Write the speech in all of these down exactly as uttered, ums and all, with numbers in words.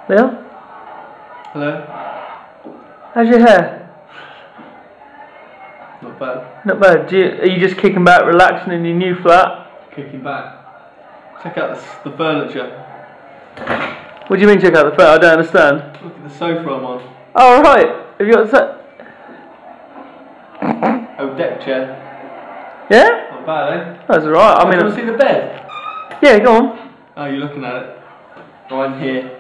Leon? Hello? How's your hair? Not bad. Not bad. Do you, are you just kicking back, relaxing in your new flat? Kicking back. Check out the, the furniture. What do you mean check out the flat? I don't understand. Look at the sofa I'm on. Oh right. Have you got that? Oh, deck chair. Yeah? Not bad, eh? That's alright. I Oh, mean, do you want to see the bed? yeah, go on. Oh, you're looking at it. Oh, I'm here.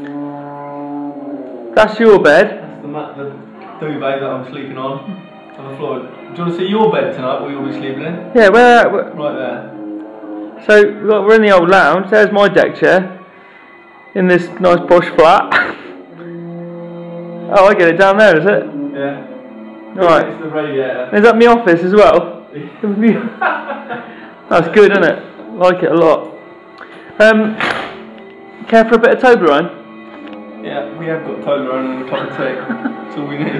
That's your bed. That's the, mat, the duvet that I'm sleeping on. On the floor. Do you want to see your bed tonight, what you'll be sleeping in? Yeah, where? where Right there. so we've got- we're in the old lounge. There's my deck chair. In this nice posh flat. Oh, I get it down there, is it? Yeah. Right. It's the radiator. Is that my office as well? That's good, isn't it? Like it a lot. Um, care for a bit of Toblerone? Yeah, we have got Toblerone and a cup of tea. That's all we need.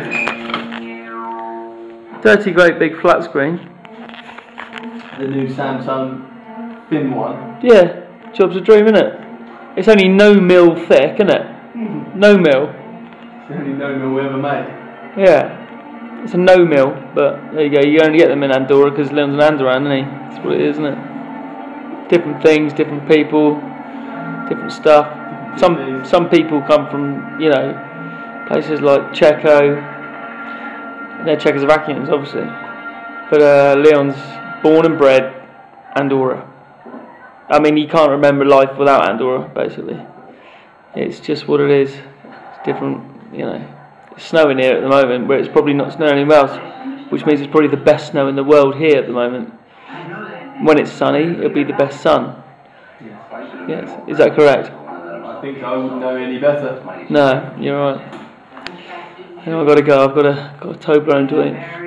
Dirty, great big flat screen. The new Samsung thin one. Yeah, job's a dream, isn't it? It's only no mil thick, isn't it? No mil. It's the only no meal we ever made. Yeah. It's a no mil, but there you go. You only get them in Andorra because Leon's an Andorran, isn't he? That's what it is, isn't it? Different things, different people, different stuff. Some some people come from, you know, places like Checo. They're Czechoslovakians, obviously. But uh, Leon's born and bred Andorra. I mean, you can't remember life without Andorra, basically. It's just what it is. It's different, you know. It's snowing here at the moment, where it's probably not snowing anywhere else, which means it's probably the best snow in the world here at the moment. When it's sunny, it'll be the best sun. Yes, is that correct? I think I wouldn't know any better. No, you're right. Anyway, I've got to go. I've got a got a Toblerone to eat.